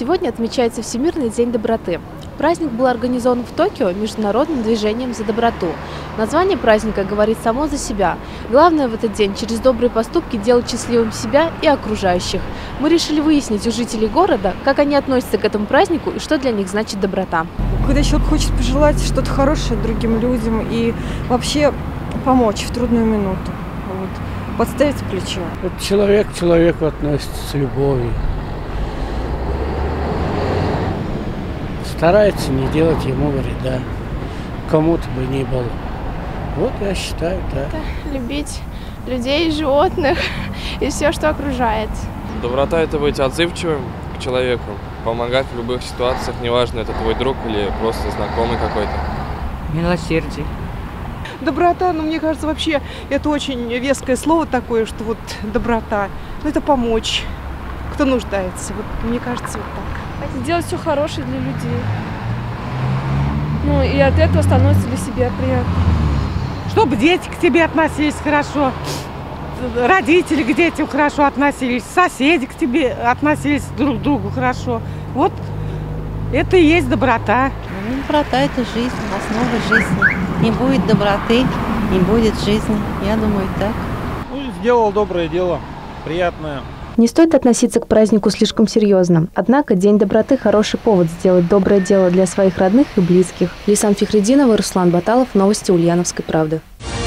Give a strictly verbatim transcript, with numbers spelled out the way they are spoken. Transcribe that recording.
Сегодня отмечается Всемирный день доброты. Праздник был организован в Токио международным движением за доброту. Название праздника говорит само за себя. Главное в этот день через добрые поступки делать счастливым себя и окружающих. Мы решили выяснить у жителей города, как они относятся к этому празднику и что для них значит доброта. Когда человек хочет пожелать что-то хорошее другим людям и вообще помочь в трудную минуту, вот, подставить плечо. Вот человек к человеку относится с любовью. Старается не делать ему вреда, кому-то бы ни было. Вот я считаю, да. Это любить людей, животных и все, что окружает. Доброта – это быть отзывчивым к человеку, помогать в любых ситуациях, неважно, это твой друг или просто знакомый какой-то. Милосердие. Доброта, ну, мне кажется, вообще это очень веское слово такое, что вот доброта, ну, это помочь, кто нуждается. Вот, мне кажется, вот так. Сделать все хорошее для людей. Ну, и от этого становится для себя приятно. Чтобы дети к тебе относились хорошо, родители к детям хорошо относились, соседи к тебе относились друг к другу хорошо. Вот это и есть доброта. Ну, доброта – это жизнь, основа жизни. Не будет доброты, не будет жизни. Я думаю, так. Ну, сделал доброе дело, приятное. Не стоит относиться к празднику слишком серьезно. Однако День доброты – хороший повод сделать доброе дело для своих родных и близких. Лейсан Фихретдинова, Руслан Баталов. Новости Ульяновской правды.